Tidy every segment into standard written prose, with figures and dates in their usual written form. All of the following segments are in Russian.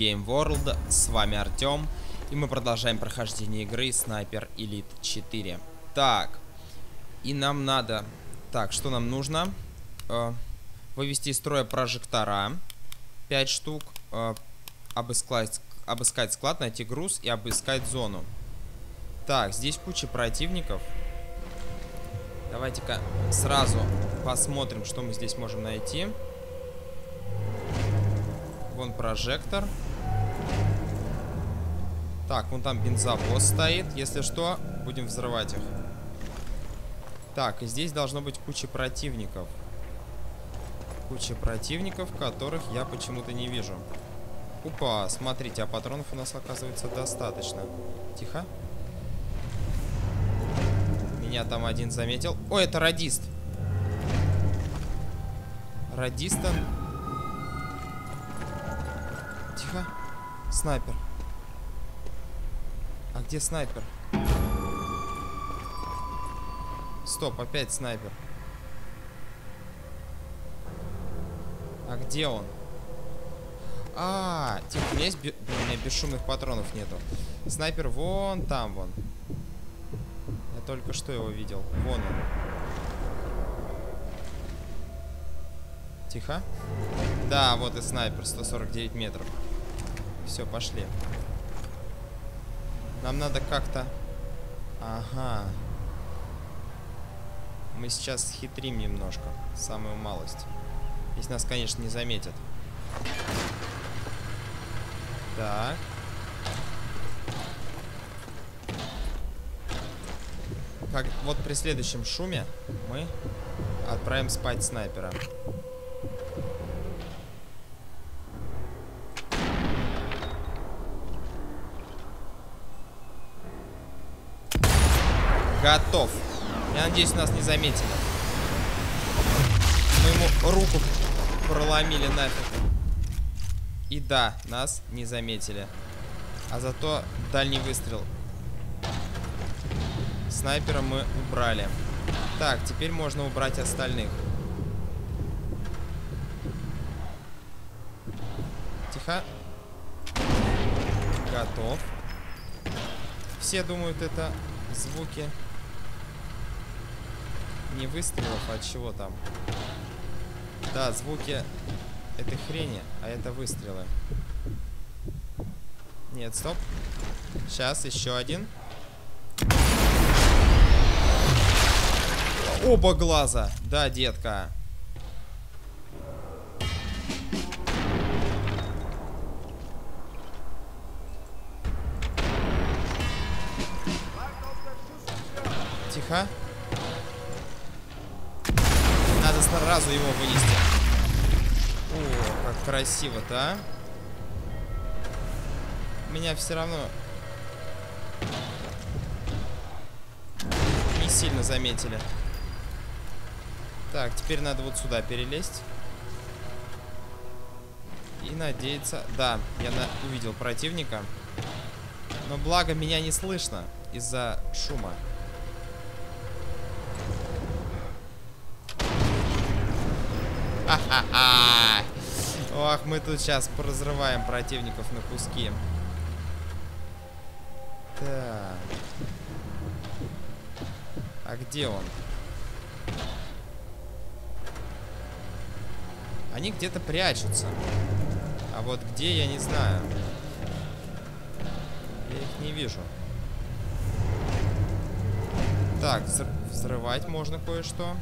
Game World, с вами Артем, и мы продолжаем прохождение игры Sniper Elite 4. Так, и нам надо... Так, что нам нужно? Вывести из строя прожектора 5 штук, обыскать склад, найти груз и обыскать зону. Так, здесь куча противников. Давайте-ка сразу посмотрим, что мы здесь можем найти. Вон прожектор. Так, вон там бензовоз стоит. Если что, будем взрывать их. Так, и здесь должно быть куча противников. Куча противников, которых я почему-то не вижу. Опа, смотрите, а патронов у нас оказывается достаточно. Тихо. Меня там один заметил. О, это радист. Радиста. Тихо. Снайпер. А где снайпер? Стоп, опять снайпер. А где он? Тихо, у меня есть у меня бесшумных патронов нету. Снайпер вон там, вон. Я только что его видел. Вон он. Тихо. Да, вот и снайпер, 149 метров. Все, пошли. Нам надо как-то... Ага. Мы сейчас хитрим немножко. Самую малость. Если нас, конечно, не заметят. Так. Вот при следующем шуме мы отправим спать снайпера. Готов. Я надеюсь, нас не заметили. Мы ему руку проломили нафиг. И да, нас не заметили. А зато дальний выстрел. Снайпера мы убрали. Так, теперь можно убрать остальных. Тихо. Готов. Все думают, это звуки не выстрелов, а чего там? Да, звуки этой хрени, а это выстрелы. Нет, стоп. Сейчас еще один. Оба глаза. Да, детка. Тихо. Надо сразу его вынести. О, как красиво-то, а? Меня все равно не сильно заметили. Так, теперь надо вот сюда перелезть. И надеяться... Да, я увидел противника. Но благо меня не слышно из-за шума. Ха-ха-ха! Ох, мы тут сейчас поразрываем противников на куски. Так. А где он? Они где-то прячутся. А вот где, я не знаю. Я их не вижу. Так, взрывать можно кое-что.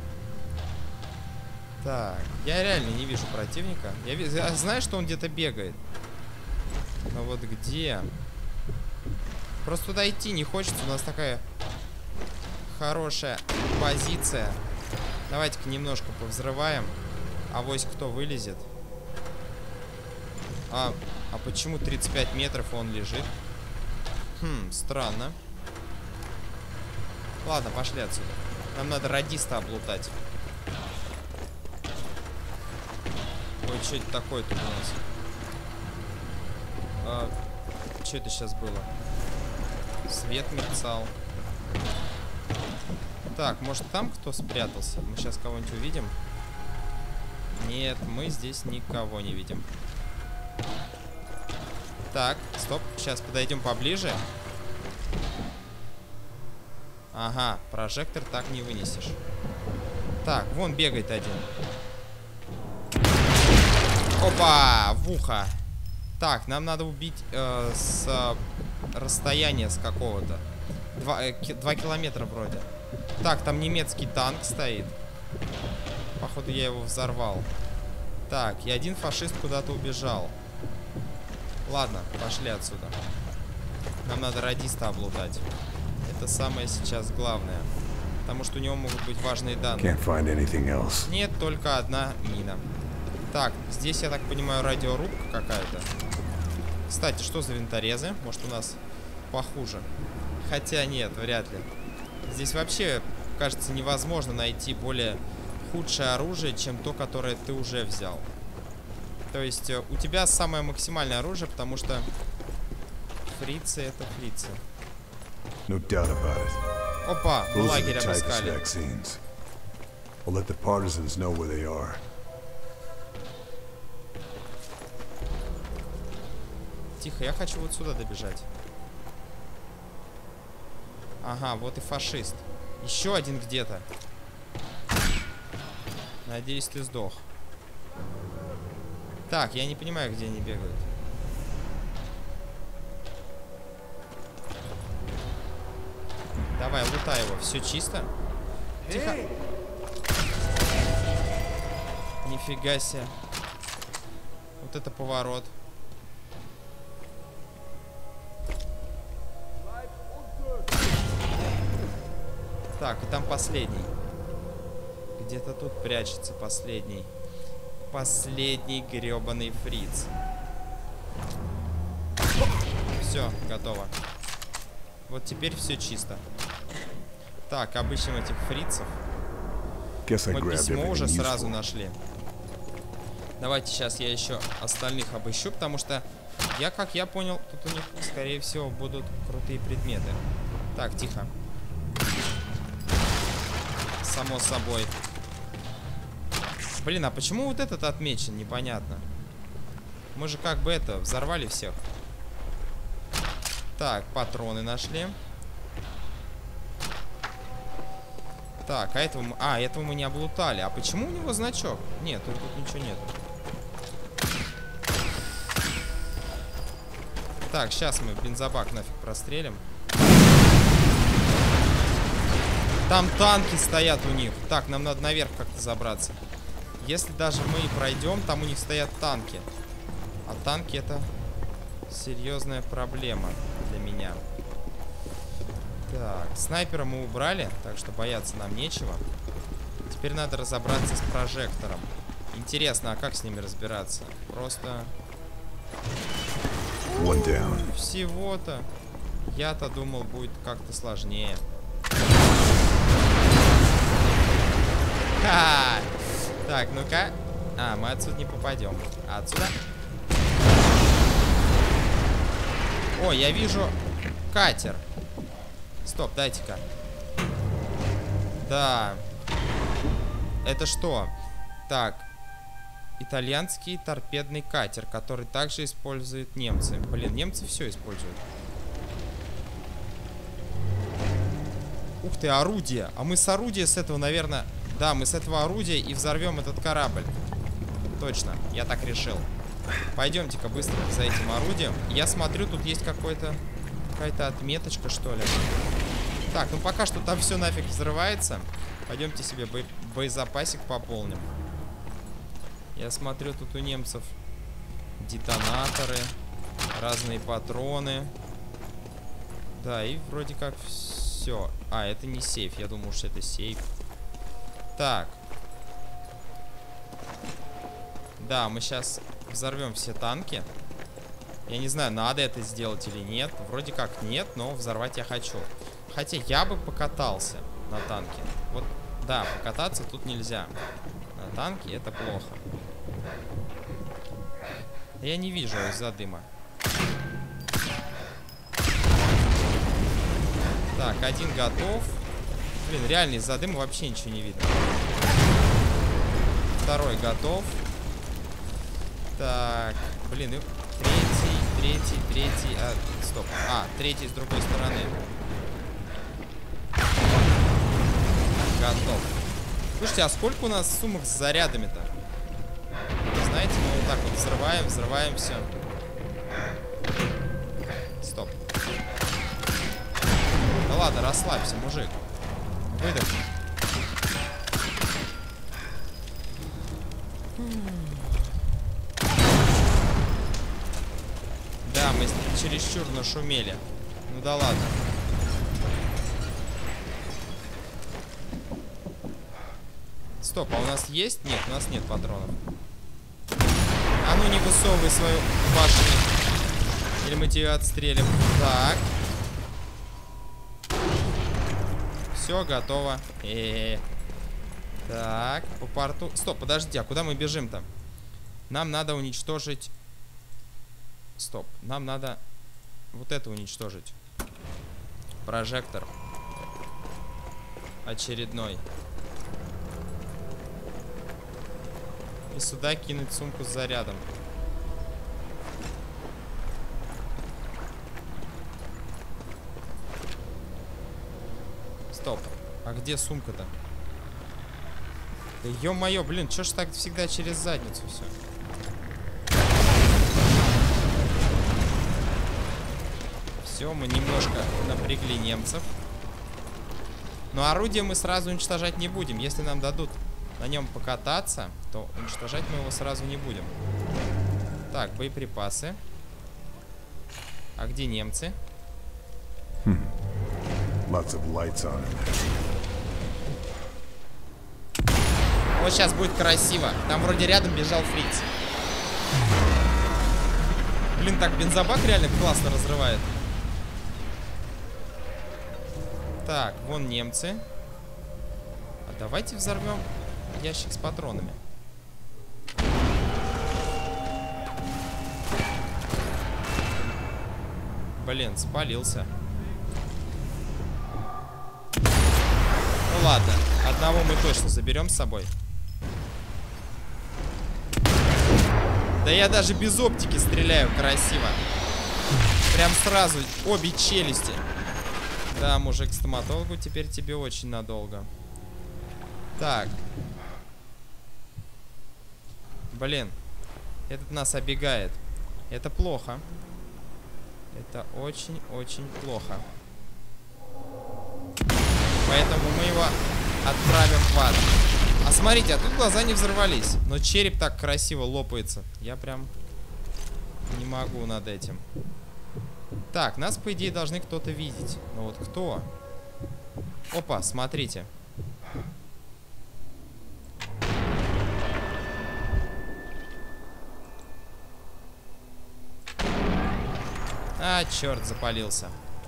Так, я реально не вижу противника. Я знаю, что он где-то бегает. Но вот где? Просто туда идти не хочется. У нас такая хорошая позиция. Давайте-ка немножко повзрываем. Авось кто вылезет. А почему 35 метров он лежит? Странно. Ладно, пошли отсюда. Нам надо радиста облутать. Ой, что это такое тут у нас? Что это сейчас было? Свет мерцал. Так, может там кто спрятался? Мы сейчас кого-нибудь увидим? Нет, мы здесь никого не видим. Так, стоп. Сейчас подойдем поближе. Ага, прожектор так не вынесешь. Так, вон бегает один. Опа, в ухо. Так, нам надо убить с расстояния с какого-то. 2 километра вроде. Так, там немецкий танк стоит. Походу я его взорвал. Так, и один фашист куда-то убежал. Ладно, пошли отсюда. Нам надо радиста облутать. Это самое сейчас главное. Потому что у него могут быть важные данные. Нет, только одна мина. Так, здесь, я так понимаю, радиорубка какая-то. Кстати, что за винторезы? Может, у нас похуже? Хотя нет, вряд ли. Здесь вообще, кажется, невозможно найти более худшее оружие, чем то, которое ты уже взял. То есть у тебя самое максимальное оружие, потому что фрицы — это фрицы. Опа, мы лагерь обыскали. Тихо, я хочу вот сюда добежать. Ага, вот и фашист. Еще один где-то. Надеюсь, ты сдох. Так, я не понимаю, где они бегают. Давай, лутай его. Все чисто? Тихо. Нифига себе. Вот это поворот. Так, и там последний. Где-то тут прячется последний. Последний гребаный фриц. Все, готово. Вот теперь все чисто. Так, обыщем этих фрицев. Мы письмо уже сразу нашли. Давайте сейчас я еще остальных обыщу, потому что как я понял, тут у них, скорее всего, будут крутые предметы. Так, тихо. Само собой. Блин, а почему вот этот отмечен? Непонятно. Мы же как бы взорвали всех. Так, патроны нашли. Так, а этого мы не облутали. А почему у него значок? Нет, тут ничего нет. Так, сейчас мы бензобак нафиг прострелим. Там танки стоят у них. Так, нам надо наверх как-то забраться. Если даже мы и пройдем, там у них стоят танки. А танки — это серьезная проблема для меня. Так, снайпера мы убрали, так что бояться нам нечего. Теперь надо разобраться с прожектором. Интересно, а как с ними разбираться? Просто... Всего-то. Я-то думал, будет как-то сложнее. Ха! Так, ну-ка. Мы отсюда не попадем. А отсюда? О, я вижу катер. Стоп, дайте-ка. Да. Это что? Так. Итальянский торпедный катер, который также используют немцы. Блин, немцы все используют. Ух ты, орудие. А мы с орудия с этого, наверное... Да, мы с этого орудия и взорвем этот корабль. Точно, я так решил. Пойдемте-ка быстро за этим орудием. Я смотрю, тут есть какая-то отметочка, что ли. Так, ну пока что там все нафиг взрывается. Пойдемте себе боезапасик пополним. Я смотрю, тут у немцев детонаторы, разные патроны. Да, и вроде как все. А, это не сейф. Я думал, что это сейф. Так. Да, мы сейчас взорвем все танки. Я не знаю, надо это сделать или нет. Вроде как нет, но взорвать я хочу. Хотя я бы покатался на танке. Вот, да, покататься тут нельзя. На танке это плохо. Я не вижу из-за дыма. Так, один готов. Блин, реально из-за дыма вообще ничего не видно. Второй готов. Так, блин, третий. третий... стоп. Третий с другой стороны. Готов. Слушайте, а сколько у нас сумок с зарядами-то? Знаете, мы вот так вот взрываем все. Стоп. Да ладно, расслабься, мужик. Выдохни. Да, мы чересчур нашумели. Ну да ладно. Стоп, а у нас есть? Нет, у нас нет патронов. А ну не высовывай свою башню. Или мы тебя отстрелим. Так. Все, готово. Так, по порту. Стоп, подожди, а куда мы бежим-то? Нам надо уничтожить... Стоп, нам надо вот это уничтожить. Прожектор. Очередной. И сюда кинуть сумку с зарядом. Стоп. А где сумка-то? Да ё-моё, блин, чё ж так всегда через задницу все? Все, мы немножко напрягли немцев. Но орудие мы сразу уничтожать не будем. Если нам дадут на нем покататься, то уничтожать мы его сразу не будем. Так, боеприпасы. А где немцы? Lots of lights on it. Вот сейчас будет красиво. Там вроде рядом бежал фриц. Блин, так бензобак реально классно разрывает. Так, вон немцы. А давайте взорвем ящик с патронами. Блин, спалился. Ну ладно, одного мы точно заберем с собой. Да я даже без оптики стреляю красиво. Прям сразу обе челюсти. Да, мужик, к стоматологу теперь тебе очень надолго. Так. Блин. Этот нас оббегает. Это плохо. Это очень-очень плохо. Поэтому мы его отправим в ад. А смотрите, а тут глаза не взорвались. Но череп так красиво лопается. Я прям не могу над этим. Так, нас, по идее, должны кто-то видеть. Но вот кто? Опа, смотрите. А, черт, запалился.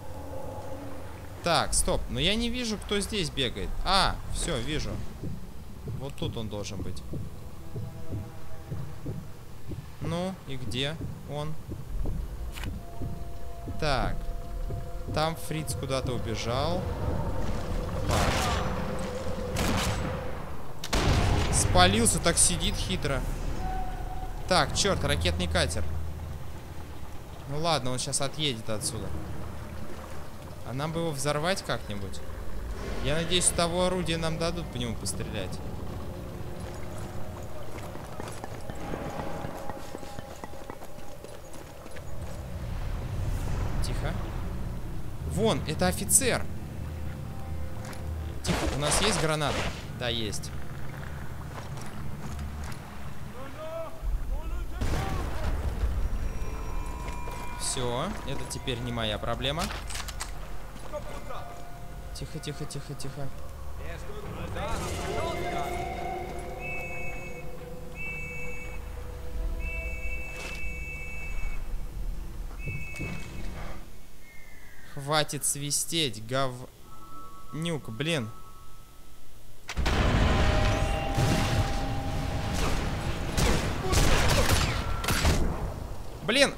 Так, стоп. Но я не вижу, кто здесь бегает. А, все, вижу. Вот тут он должен быть. Ну, и где он? Так. Там фриц куда-то убежал. Опа. Спалился, так сидит хитро. Так, черт, ракетный катер. Ну ладно, он сейчас отъедет отсюда. А нам бы его взорвать как-нибудь. Я надеюсь, с того орудия нам дадут по нему пострелять. Тихо. Вон, это офицер. Тихо, у нас есть граната? Да, есть. Все, это теперь не моя проблема. Тихо, тихо, тихо, тихо. Хватит свистеть, говнюк, блин. Блин.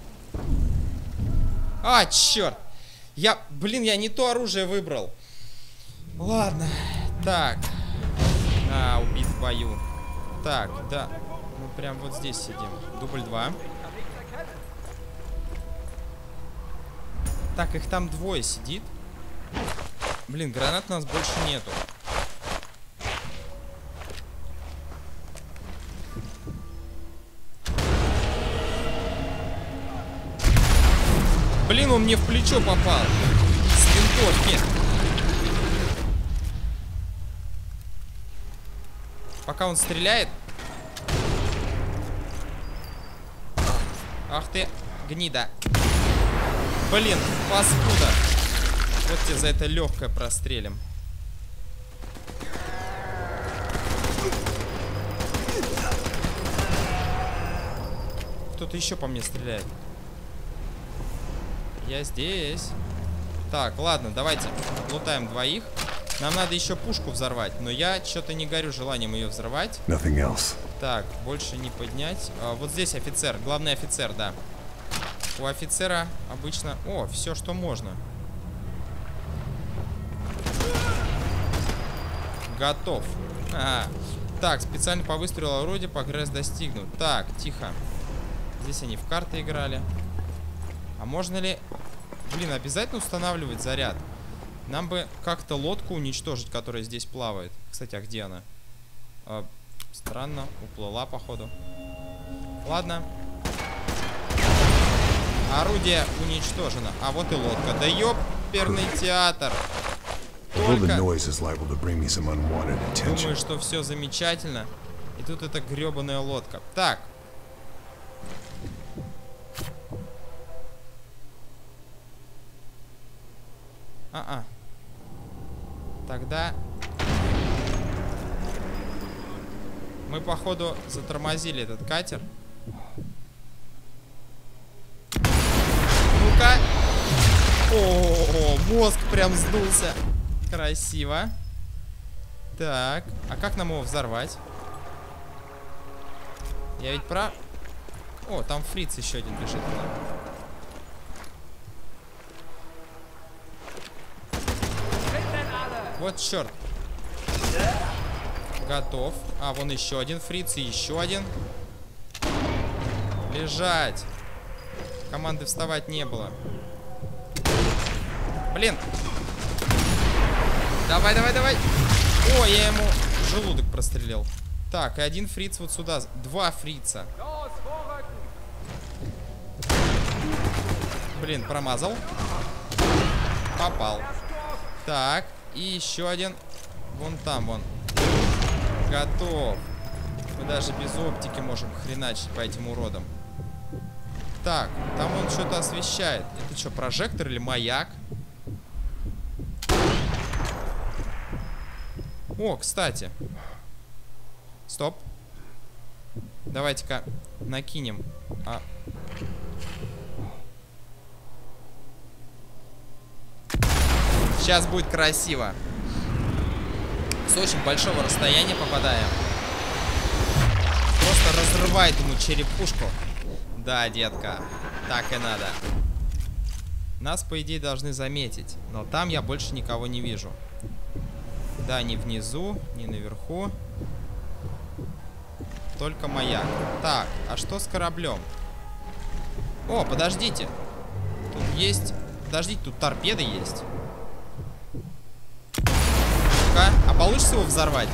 А, черт. Блин, я не то оружие выбрал. Ладно. Так. А, убит в бою. Так, да. Мы прям вот здесь сидим. Дубль 2. Так, их там двое сидит. Блин, гранат у нас больше нету. Блин, он мне в плечо попал. С винтовки. Пока он стреляет. Ах ты, гнида. Блин, паскуда. Вот тебе за это легкое прострелим. Кто-то еще по мне стреляет. Я здесь. Так, ладно, давайте лутаем двоих. Нам надо еще пушку взорвать, но я что-то не горю желанием ее взрывать. Так, больше не поднять. Вот здесь офицер, главный офицер, да. У офицера обычно... О, все, что можно. Готов. Так, специально по выстрелу орудия прогресс достигнут. Так, тихо. Здесь они в карты играли. А можно ли... Блин, обязательно устанавливать заряд? Нам бы как-то лодку уничтожить, которая здесь плавает. Кстати, а где она? Странно, уплыла, походу. Ладно. Орудие уничтожено. А вот и лодка. Да ёперный театр. Только думаю, что все замечательно. И тут эта гребаная лодка. Так. Тогда мы, походу, затормозили этот катер. Ну-ка. О, мозг прям сдулся. Красиво. Так, а как нам его взорвать? Я ведь про... О, там фриц еще один бежит. Вот черт. Готов. А, вон еще один фриц и еще один. Лежать. Команды вставать не было. Блин. Давай, давай, давай. О, я ему желудок прострелил. Так, и один фриц вот сюда. Два фрица. Блин, промазал. Попал. Так, и еще один. Вон там, вон. Готов. Мы даже без оптики можем хреначить по этим уродам. Так, там он что-то освещает. Это что, прожектор или маяк? О, кстати. Стоп. Давайте-ка накинем. Сейчас будет красиво. С очень большого расстояния попадаем. Просто разрывает ему черепушку. Да, детка, так и надо. Нас, по идее, должны заметить. Но там я больше никого не вижу. Да, ни внизу, ни наверху. Только маяк. Так, а что с кораблем? О, подождите. Тут есть... Подождите, тут торпеды есть. Ну-ка, а получится его взорвать?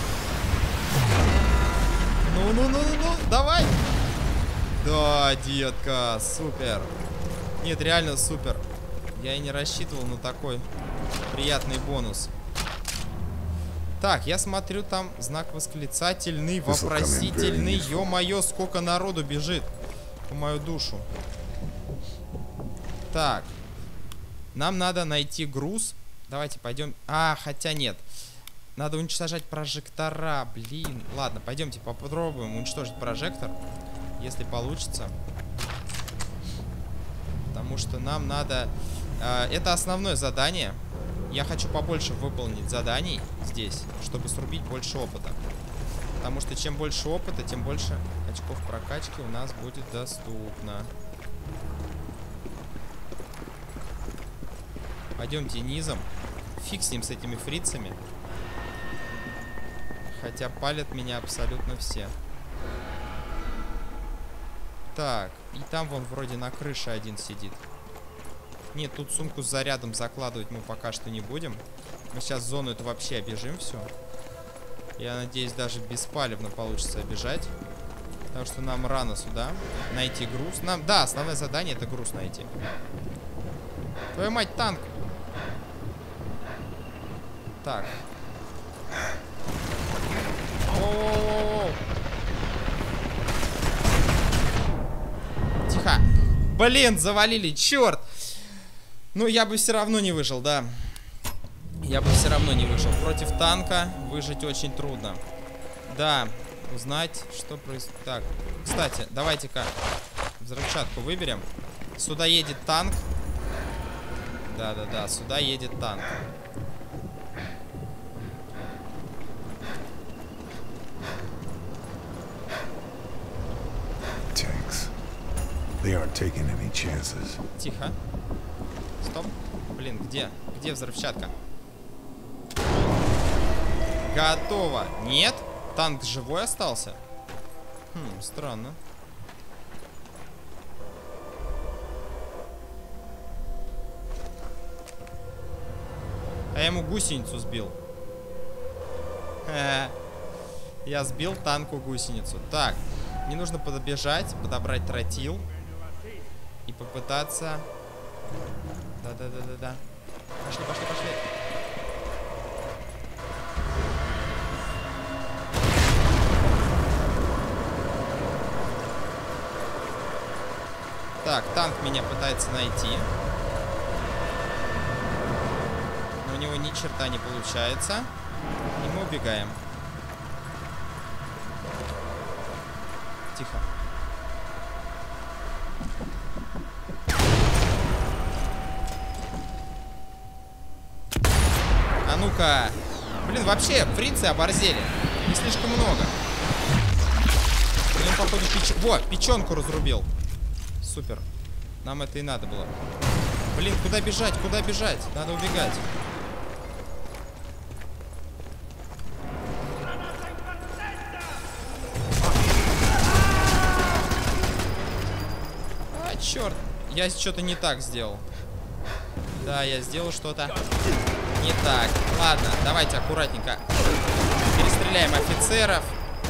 Ну, давай. Да, детка, супер. Нет, реально супер. Я и не рассчитывал на такой приятный бонус. Так, я смотрю, там знак восклицательный, вопросительный. Ё-моё, сколько народу бежит по мою душу. Так, нам надо найти груз. Давайте пойдем. Хотя нет. Надо уничтожать прожектора. Блин. Ладно, пойдемте попробуем уничтожить прожектор. Если получится. Потому что нам надо... это основное задание. Я хочу побольше выполнить заданий здесь, чтобы срубить больше опыта. Потому что чем больше опыта, тем больше очков прокачки у нас будет доступно. Пойдемте низом. Фиг с ним, с этими фрицами. Хотя палят меня абсолютно все. Так, и там вон вроде на крыше один сидит. Нет, тут сумку с зарядом закладывать мы пока что не будем. Мы сейчас зону эту вообще обежим все. Я надеюсь, даже беспалевно получится обижать. Потому что нам рано сюда найти груз. Да, основное задание — это груз найти. Твою мать, танк! Так. Воу-воу-воу-воу. Тихо. Блин, завалили, черт! Ну, я бы все равно не выжил, да. Я бы все равно не выжил. Против танка выжить очень трудно. Да, узнать, что происходит. Так, кстати, давайте-ка взрывчатку выберем. Сюда едет танк. Да-да-да, сюда едет танк. Tanks. They aren't taking any chances. Тихо. Стоп. Блин, где? Где взрывчатка? Готово. Нет? Танк живой остался? Странно. А я ему гусеницу сбил. Я сбил танку гусеницу. Так, мне нужно подбежать, подобрать тротил и попытаться... Да. Пошли. Так, танк меня пытается найти. Но у него ни черта не получается. И мы убегаем. Тихо. А ну-ка. Блин, вообще, фрицы оборзели. Не слишком много. Он, походу, печенку разрубил. Супер. Нам это и надо было. Блин, куда бежать? Куда бежать? Надо убегать. А, черт. Я что-то не так сделал. Да, я сделал что-то не так. Ладно, давайте аккуратненько перестреляем офицеров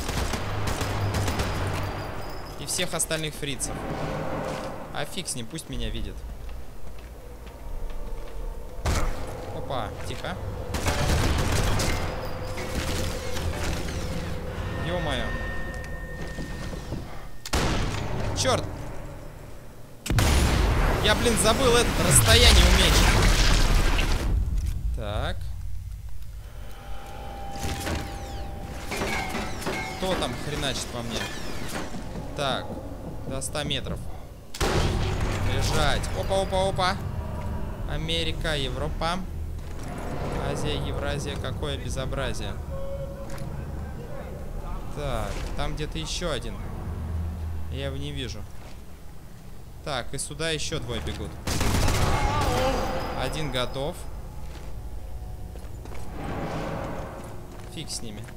и всех остальных фрицев. А фиг с ним, пусть меня видит. Опа, тихо. Ё-моё. Черт! Я, блин, забыл это расстояние уменьшить. Так. Кто там хреначит по мне? Так, до 100 метров. Лежать. Опа. Америка, Европа. Азия, Евразия. Какое безобразие. Так, там где-то еще один. Я его не вижу. Так, и сюда еще двое бегут. Один готов. Фиг с ними.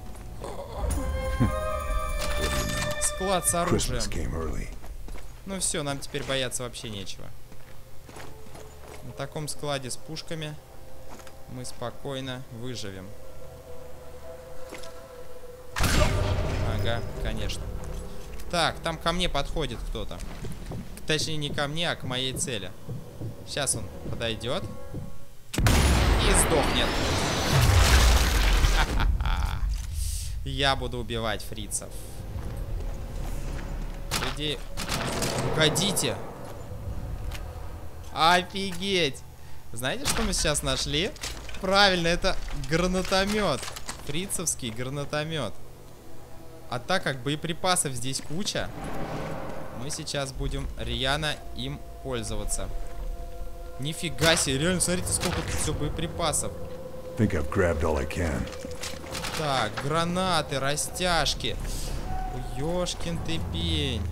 Склад с оружием. Ну все, нам теперь бояться вообще нечего. На таком складе с пушками мы спокойно выживем. Ага, конечно. Так, там ко мне подходит кто-то. Точнее, не ко мне, а к моей цели. Сейчас он подойдет и сдохнет. Я буду убивать фрицев. По идее... Погодите. Офигеть. Знаете, что мы сейчас нашли? Правильно, это гранатомет. Фрицевский гранатомет. А так как боеприпасов здесь куча, мы сейчас будем рьяно им пользоваться. Нифига себе, реально, смотрите, сколько тут все боеприпасов. Так, гранаты, растяжки. Ёшкин ты пень.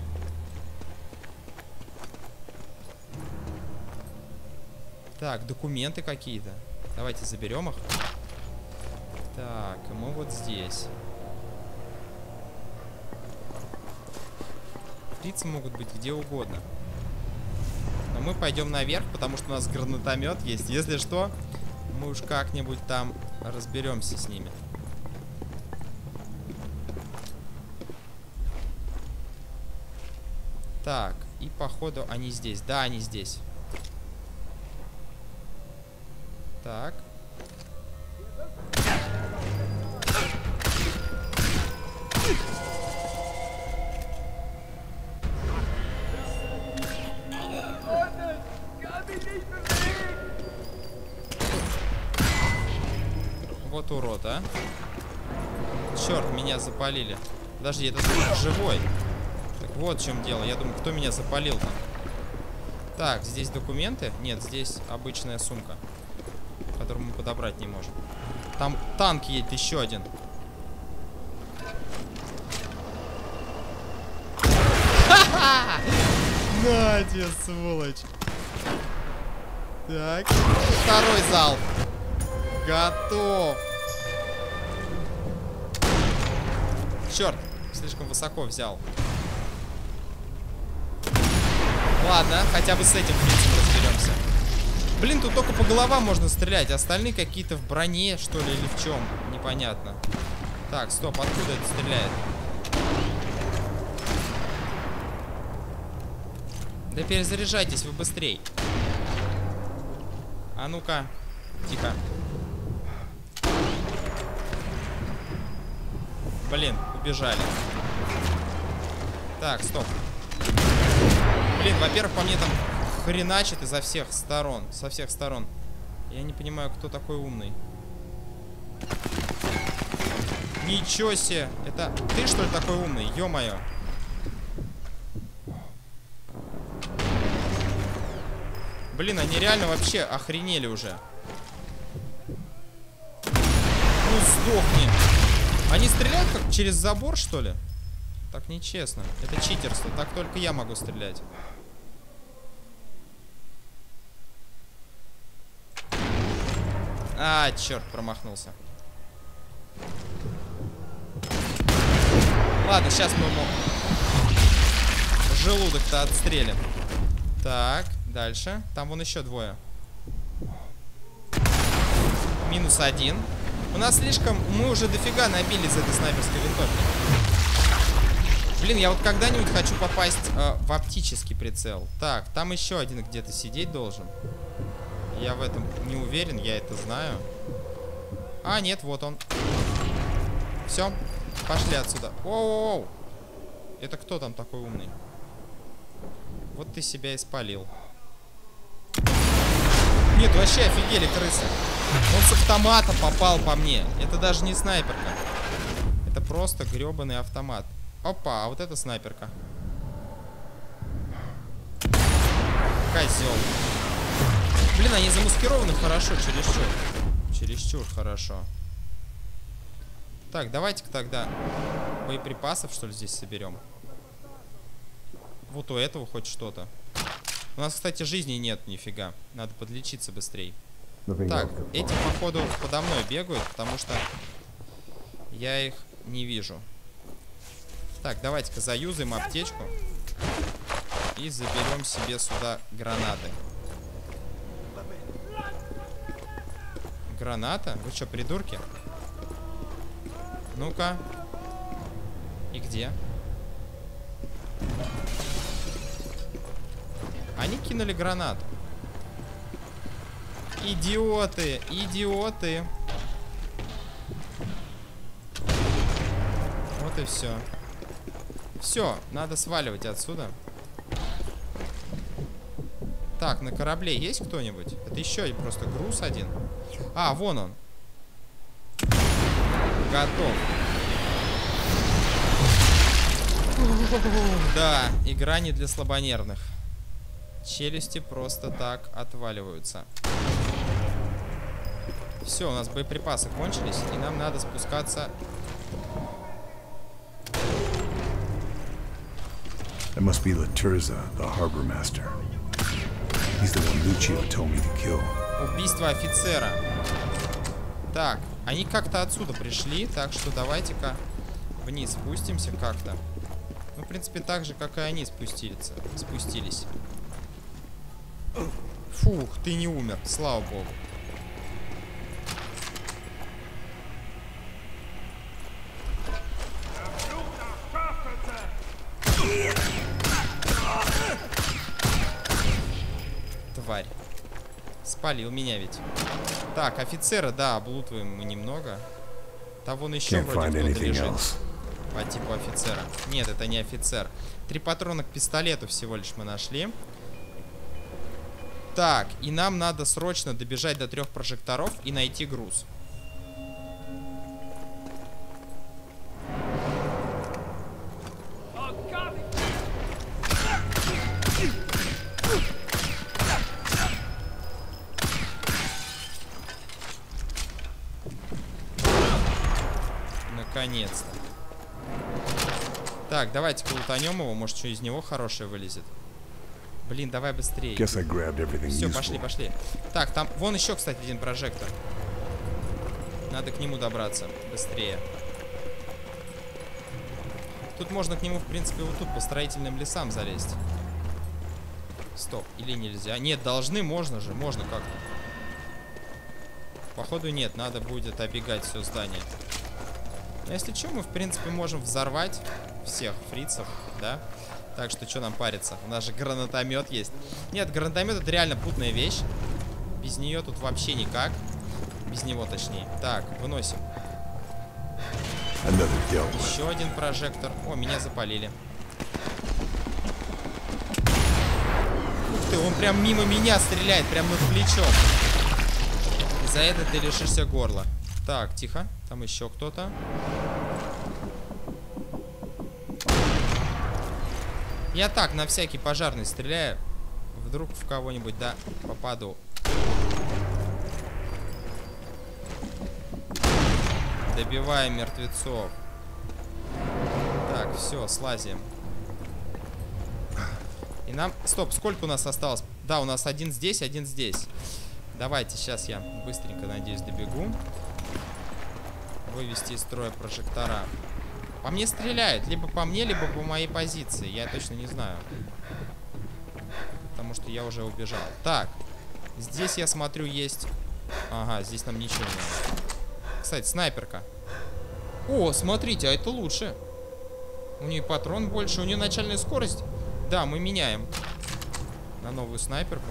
Так, документы какие-то. Давайте заберем их. Так, мы вот здесь. Фрицы могут быть где угодно. Но мы пойдем наверх, потому что у нас гранатомет есть. Если что, мы уж как-нибудь там разберемся с ними. Так, и походу они здесь. Да, они здесь. Так. Вот урод, а. Черт, меня запалили. Подожди, это живой. Так вот в чем дело. Я думаю, кто меня запалил-то? Так, здесь документы. Нет, здесь обычная сумка, которую мы подобрать не можем. Там танк едет, еще один. На тебе, сволочь. Так, второй залп. Готов. Черт, слишком высоко взял. Ладно, хотя бы с этим, в принципе, разберемся. Блин, тут только по головам можно стрелять. Остальные какие-то в броне, что ли, или в чем? Непонятно. Так, стоп, откуда это стреляет? Да перезаряжайтесь вы быстрей. А ну-ка, тихо. Блин, убежали. Так, стоп. Блин, во-первых, по мне там хреначит изо всех сторон. Со всех сторон. Я не понимаю, кто такой умный. Ничего себе. Это ты, что ли, такой умный? Ё-моё. Блин, они реально вообще охренели уже. Ну, сдохни. Они стреляют как через забор, что ли? Так нечестно. Это читерство. Так только я могу стрелять. А, черт, промахнулся. Ладно, сейчас мы ему желудок-то отстрелим. Так, дальше. Там вон еще двое. Минус один. У нас слишком... Мы уже дофига набили из этой снайперской винтовки. Блин, я вот когда-нибудь хочу попасть в оптический прицел. Так, там еще один где-то сидеть должен. Я в этом не уверен, я это знаю. А, нет, вот он. Все, пошли отсюда. Оу-оу-оу. Это кто там такой умный? Вот ты себя испалил. Нет, вообще офигели крысы. Он с автомата попал по мне. Это даже не снайперка. Это просто гребаный автомат. Опа, а вот это снайперка. Козел. Блин, они замаскированы хорошо, чересчур. Чересчур хорошо. Так, давайте-ка тогда боеприпасов, что ли, здесь соберем. Вот у этого хоть что-то. У нас, кстати, жизни нет нифига. Надо подлечиться быстрее. Так, эти, походу, подо мной бегают, потому что я их не вижу. Так, давайте-ка заюзаем аптечку. И заберем себе сюда гранаты. Граната? Вы что, придурки? Ну-ка. И где? Они кинули гранату. Идиоты! Идиоты! Вот и все. Все, надо сваливать отсюда. Так, на корабле есть кто-нибудь? Это еще просто груз один. А, вон он. Готов. Да, игра не для слабонервных. Челюсти просто так отваливаются. Все, у нас боеприпасы кончились, и нам надо спускаться. That must be Laturza, the harbor master. He's the one Lucio told me to kill. Убийство офицера. Так, они как-то отсюда пришли, так что давайте-ка вниз спустимся как-то. Ну, в принципе, так же, как и они спустились. Фух, ты не умер, слава богу. Тварь. Спалил меня ведь. Так, офицера, да, облутываем мы немного. Там вон еще вроде кто-то лежит. По типу офицера. Нет, это не офицер. 3 патрона к пистолету всего лишь мы нашли. Так, и нам надо срочно добежать до 3 прожекторов и найти груз. Наконец-то. Так, давайте-ка лутанем его. Может, что из него хорошее вылезет. Блин, давай быстрее. Все, пошли, пошли. Так, там, вон еще, кстати, один прожектор. Надо к нему добраться быстрее. Тут можно к нему, в принципе, вот тут по строительным лесам залезть. Стоп, или нельзя? Нет, должны, можно же, можно как-то. Походу нет, надо будет оббегать все здание. Но если что, мы, в принципе, можем взорвать всех фрицев, да? Так что, что нам париться? У нас же гранатомет есть. Нет, гранатомет — это реально путная вещь. Без нее тут вообще никак. Без него, точнее. Так, выносим. Еще один прожектор. О, меня запалили. Ух ты, он прям мимо меня стреляет, прям над плечом. И за это ты лишишься горла. Так, тихо. Там еще кто-то. Я так, на всякий пожарный стреляю. Вдруг в кого-нибудь, да, попаду. Добиваем мертвецов. Так, все, слазим. И нам... Стоп, сколько у нас осталось? Да, у нас один здесь, один здесь. Давайте, сейчас я быстренько, надеюсь, добегу. Вывести из строя прожектора. По мне стреляют. Либо по мне, либо по моей позиции. Я точно не знаю. Потому что я уже убежал. Так. Здесь, я смотрю, есть... Ага, здесь нам ничего не надо. Кстати, снайперка. О, смотрите, а это лучше. У нее патрон больше, у нее начальная скорость. Да, мы меняем на новую снайперку.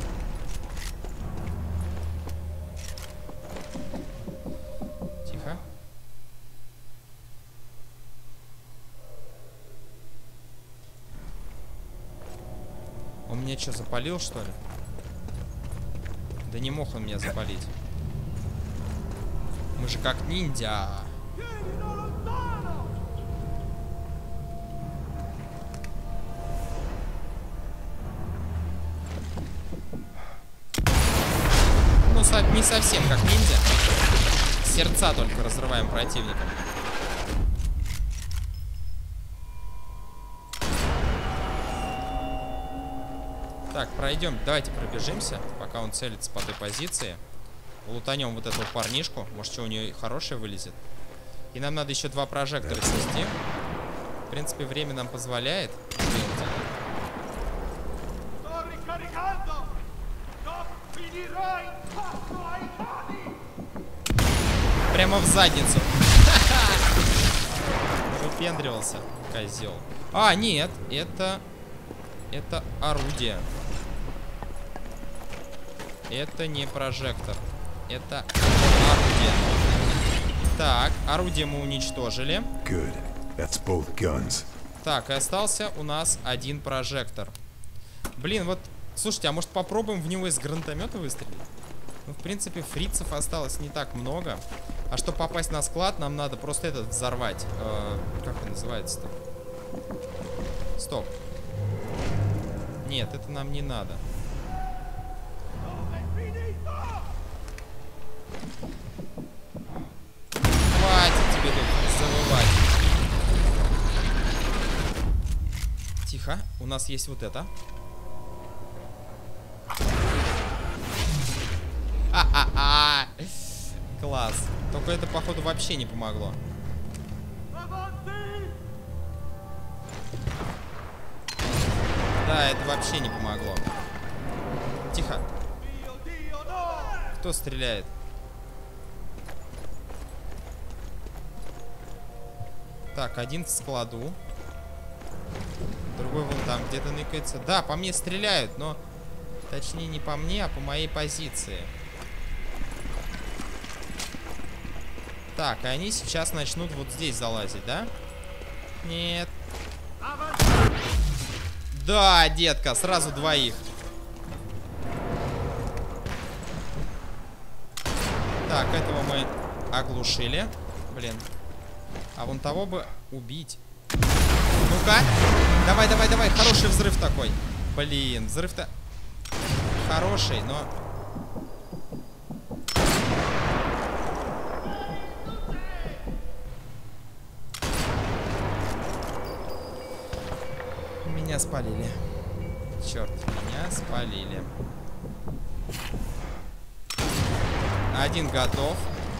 Тихо. Он меня что, запалил, что ли? Да не мог он меня запалить. Мы же как ниндзя. Ну, не совсем как ниндзя. Сердца только разрываем противникам. Так, пройдем. Давайте пробежимся, пока он целится по той позиции. Лутанем вот этого парнишку. Может, что у нее хорошее вылезет. И нам надо еще 2 прожектора снести. В принципе, время нам позволяет. Прямо в задницу. Выпендривался, козел. А, нет, это орудие. Это не прожектор. Это орудие. Так, орудие мы уничтожили. Так, и остался у нас один прожектор. Блин, вот, слушайте, а может попробуем в него из гранатомета выстрелить? Ну, в принципе, фрицев осталось не так много. А чтобы попасть на склад, нам надо просто этот взорвать. Как он называется-то? Стоп. Нет, это нам не надо. Хватит тебе тут завывать. Тихо, у нас есть вот это. Ха-ха-ха! Класс. Только это, походу, вообще не помогло. Да, это вообще не помогло. Тихо. Кто стреляет? Так, один в складу. Другой вон там где-то ныкается. Да, по мне стреляют, но... Точнее, не по мне, а по моей позиции. Так, и они сейчас начнут вот здесь залазить, да? Нет. Да, детка, сразу двоих. Так, этого мы оглушили. Блин. А вон того бы убить. Ну-ка. Давай, давай, давай. Хороший взрыв такой. Блин, взрыв-то хороший, но... Меня спалили. Черт, меня спалили. Один готов.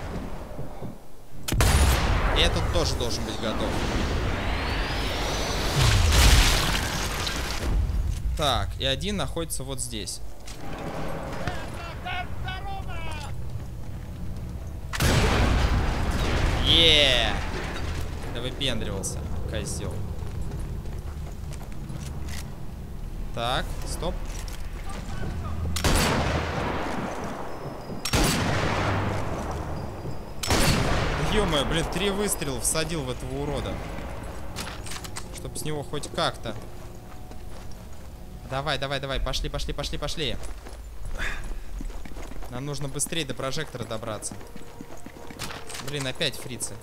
И этот тоже должен быть готов. Так, и один находится вот здесь. Еее! Да выпендривался, козел. Так, стоп. Ё-моё, блин, 3 выстрела всадил в этого урода. Чтоб с него хоть как-то. Давай, давай, давай, пошли, пошли, пошли, пошли. Нам нужно быстрее до прожектора добраться. Блин, опять фрицы.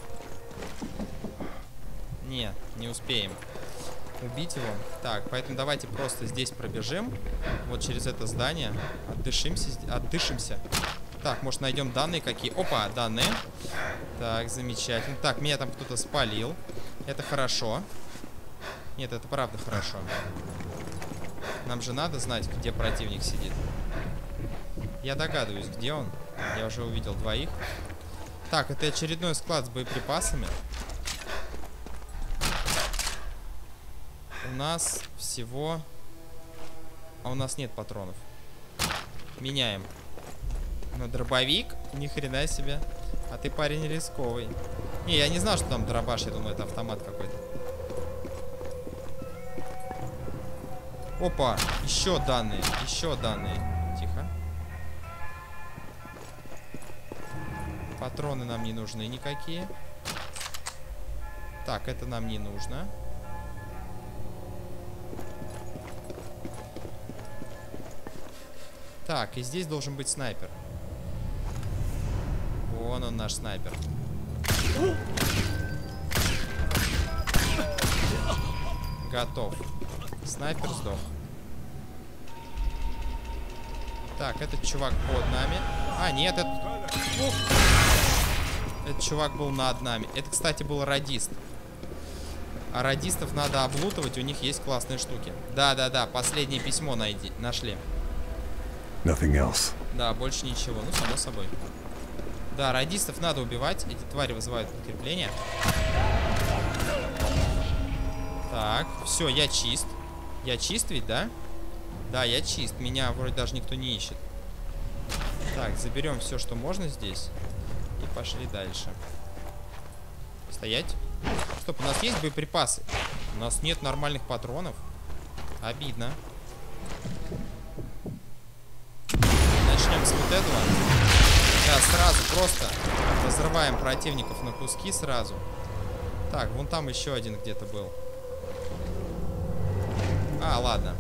Не успеем убить его. Так, поэтому давайте просто здесь пробежим. Вот через это здание. Отдышимся. Так, может найдем данные какие. Опа, данные. Так, замечательно. Так, меня там кто-то спалил. Это хорошо. Нет, это правда хорошо. Нам же надо знать, где противник сидит. Я догадываюсь, где он. Я уже увидел двоих. Так, это очередной склад с боеприпасами. У нас всего... А у нас нет патронов. Меняем. На дробовик? Ни хрена себе. А ты парень рисковый. Не, я не знал, что там дробаш. Я думаю, это автомат какой-то. Опа, еще данные. Еще данные. Тихо. Патроны нам не нужны никакие. Так, это нам не нужно. Так, и здесь должен быть снайпер. Вон он, наш снайпер. Готов. Снайпер сдох. Так, этот чувак под нами. А, нет, этот чувак был над нами. Это, кстати, был радист. А радистов надо облутывать, у них есть классные штуки. Да-да-да, последнее письмо нашли. Nothing else. Да, больше ничего. Ну, само собой. Да, радистов надо убивать. Эти твари вызывают подкрепление. Так, все, я чист. Я чист ведь, да? Да, я чист. Меня вроде даже никто не ищет. Так, заберем все, что можно здесь. И пошли дальше. Стоять. Стоп, у нас есть боеприпасы? У нас нет нормальных патронов. Обидно. Начнем с вот этого. Да, сразу просто разрываем противников на куски сразу. Так, вон там еще один где-то был. А, ладно.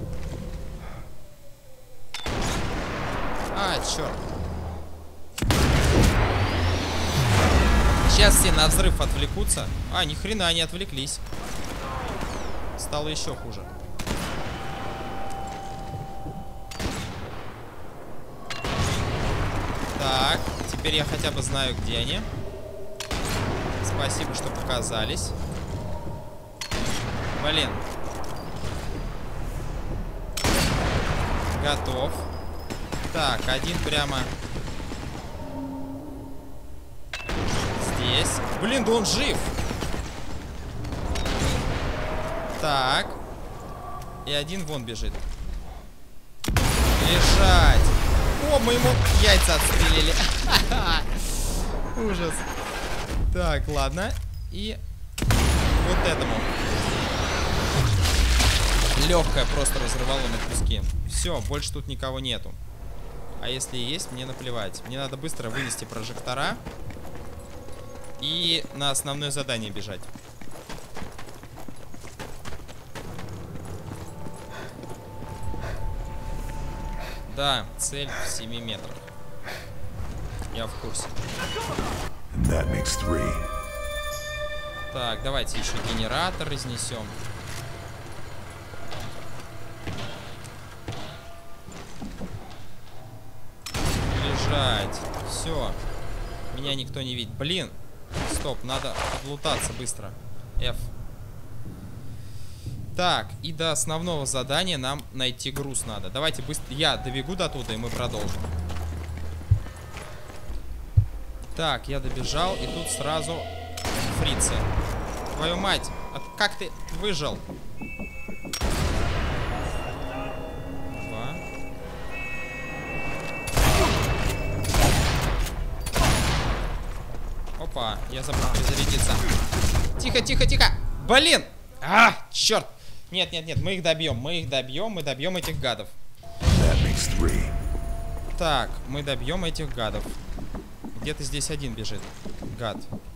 А, черт. Сейчас все на взрыв отвлекутся. А, ни хрена они отвлеклись. Стало еще хуже. Так, теперь я хотя бы знаю, где они. Спасибо, что показались. Блин. Готов. Так, один прямо здесь. Блин, да он жив. Так. И один вон бежит. Лежать. О, мы ему яйца отстрелили. Ужас. Так, ладно. И вот этому. Легкая просто разрывала на куски. Все, больше тут никого нету. А если и есть, мне наплевать. Мне надо быстро вынести прожектора и на основное задание бежать. Да, цель в 7 метрах. Я в курсе. That makes 3. Так, давайте еще генератор разнесем. Лежать. Все. Меня никто не видит. Блин. Стоп, надо отлутаться быстро. F. Так, и до основного задания нам найти груз надо. Давайте быстро. Я добегу до туда, и мы продолжим. Так, я добежал, и тут сразу фрицы. Твою мать, как ты выжил? Опа, я забыл перезарядиться. Тихо, тихо, тихо. Блин! А, черт! Нет, нет, нет, мы их добьем, мы добьем этих гадов. Так, мы добьем этих гадов. Где-то здесь один бежит. Гад.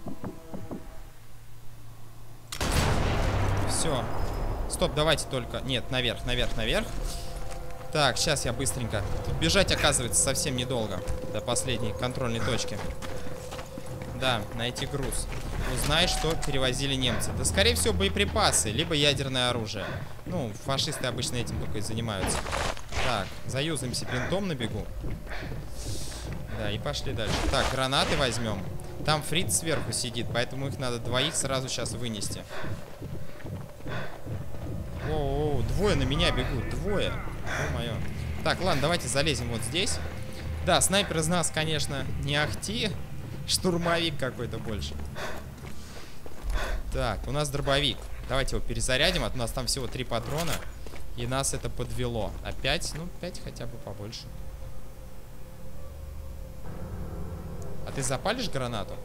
Все. Стоп, давайте только... Нет, наверх, наверх, наверх. Так, сейчас я быстренько. Тут бежать, оказывается, совсем недолго. До последней контрольной точки. Да, найти груз. Узнай, что перевозили немцы. Да, скорее всего, боеприпасы, либо ядерное оружие. Ну, фашисты обычно этим только и занимаются. Так, заюзаемся бинтом на бегу. Да, и пошли дальше. Так, гранаты возьмем. Там фриц сверху сидит, поэтому их надо двоих сразу сейчас вынести. О, двое на меня бегут, двое. Ё-моё. Так, ладно, давайте залезем вот здесь. Да, снайпер из нас, конечно, не ахти. Штурмовик какой-то больше. Так, у нас дробовик. Давайте его перезарядим, а то у нас там всего 3 патрона. И нас это подвело. Опять, ну, 5 хотя бы побольше. А ты запалишь гранату?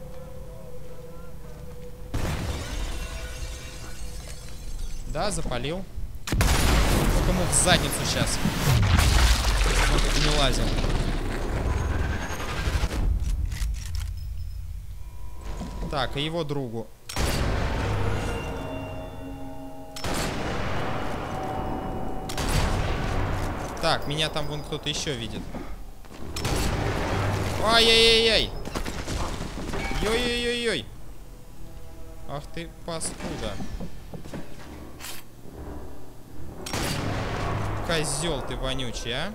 Да, запалил. Только ему в задницу сейчас. Он тут не лазил. Так, и его другу. Так, меня там вон кто-то еще видит. Ай-яй-яй-яй. Йой-йой-йой-йой. Ах ты, паскуда. Козел ты вонючий, а.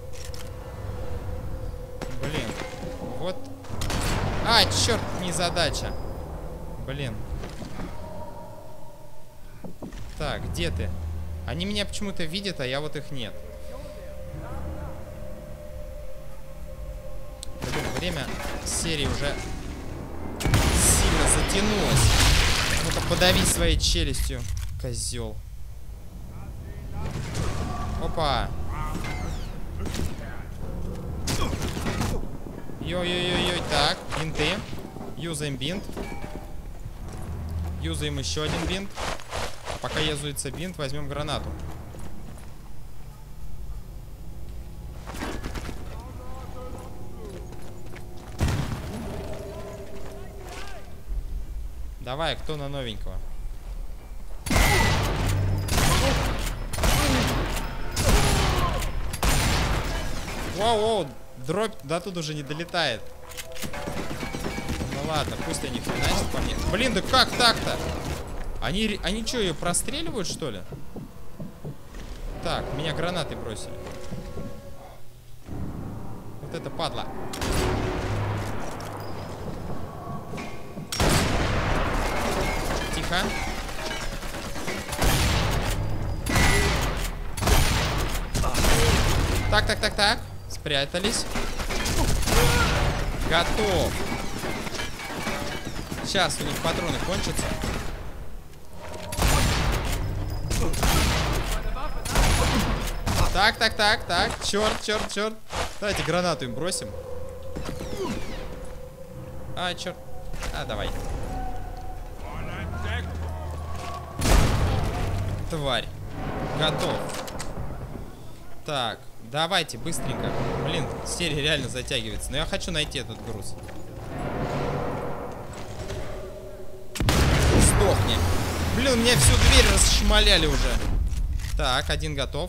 Блин. Вот. А, черт, незадача. Блин. Так, где ты? Они меня почему-то видят, а я вот их нет. Блин, время серии уже сильно затянулось. Ну-ка, подави своей челюстью, козел. Опа. Йой-йой-йой-йой. Так, бинты. Юзаем бинт. Юзаем еще один бинт. Пока юзается бинт, возьмем гранату. Давай, кто на новенького? Воу-воу, дробь до туда уже не долетает. Ну ладно, пусть они хреначат по мне. Блин, да как так-то? Они что, ее простреливают, что ли? Так, меня гранаты бросили. Вот это падла. Тихо. Так. Спрятались. Готов. Сейчас у них патроны кончатся. Так. Черт. Давайте гранату им бросим. Черт. Давай. Тварь. Готов. Так, давайте быстренько. Блин, серия реально затягивается. Но я хочу найти этот груз. Сдохни. Блин, мне всю дверь расшмаляли уже. Так, один готов.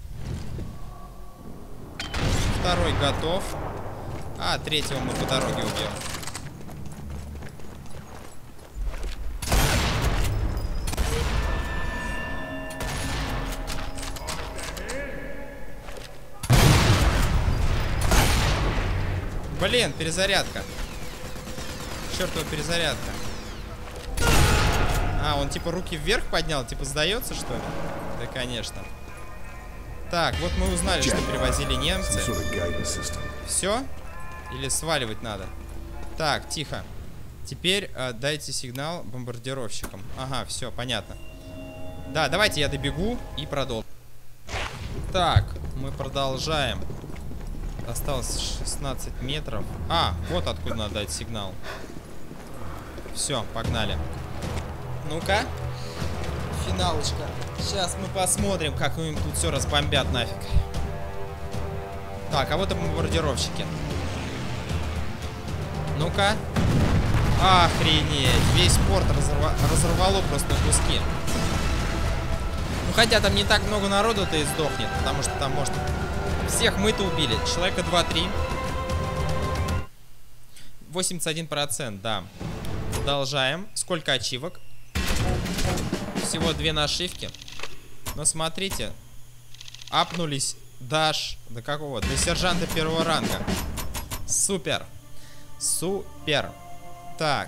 Второй готов. Третьего мы по дороге убьем. Блин, перезарядка. Чертова перезарядка. Он типа руки вверх поднял, типа сдается, что ли? Да, конечно. Так, вот мы узнали, что привозили немцы. Все? Или сваливать надо? Так, тихо. Теперь дайте сигнал бомбардировщикам. Ага, все, понятно. Да, давайте я добегу и продолжу. Так, мы продолжаем. Осталось 16 метров. Вот откуда надо дать сигнал. Все, погнали. Ну-ка. Финалочка. Сейчас мы посмотрим, как им тут все разбомбят нафиг. Так, а вот и бомбардировщики. Ну-ка. Охренеть. Весь порт разорвало просто на куски. Ну, хотя там не так много народу-то и сдохнет. Потому что там, может, всех мы-то убили. Человека 2-3. 81%, да. Продолжаем. Сколько ачивок? Всего 2 нашивки. Но смотрите. Апнулись до какого? До сержанта 1-го ранга. Супер. Супер. Так.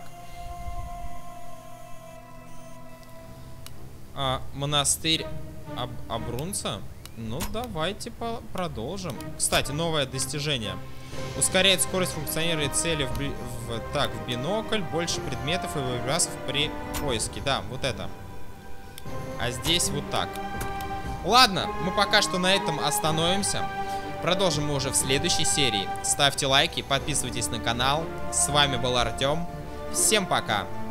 Монастырь Абрунца. Ну, давайте продолжим. Кстати, новое достижение. Ускоряет скорость функционирования цели в бинокль, больше предметов и боеприпасов при поиске. Да, вот это. А здесь вот так. Ладно, мы пока что на этом остановимся. Продолжим мы уже в следующей серии. Ставьте лайки, подписывайтесь на канал. С вами был Артем. Всем пока.